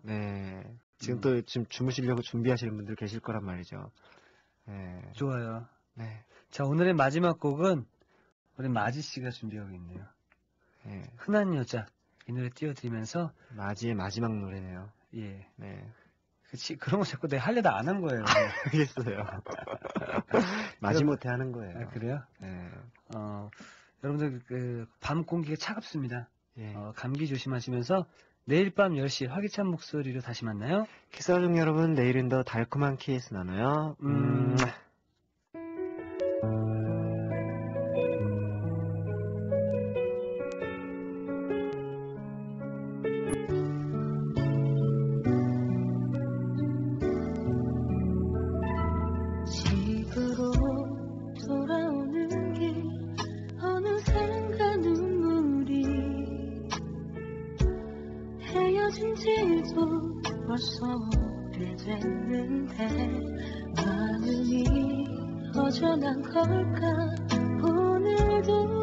네. 지금 또 지금 주무시려고 준비하시는 분들 계실 거란 말이죠. 네. 좋아요. 네. 자, 오늘의 마지막 곡은 우리 마지 씨가 준비하고 있네요. 네. 흔한 여자. 이 노래 띄워드리면서 마지의 마지막 노래네요. 예. 네. 그치, 그런 거 자꾸 내가 하려다 안 한 거예요. 알겠어요. 마지못해 하는 거예요. 아, 그래요? 네. 여러분들 밤 공기가 차갑습니다. 예. 감기 조심하시면서 내일 밤 10시 활기찬 목소리로 다시 만나요. 키스와중 여러분, 내일은 더 달콤한 키스 나눠요. 집으로 돌아오는 길 어느샌가 눈물이 헤어진 지도 벌써 오래됐는데 마음이 허전한 걸까 오늘도